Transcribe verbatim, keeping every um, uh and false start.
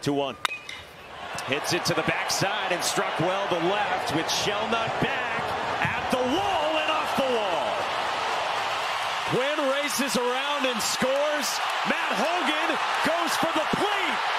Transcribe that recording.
two one. Hits it to the backside and struck well to left with Shellnut back at the wall and off the wall. Quinn races around and scores. Matt Hogan goes for the plate.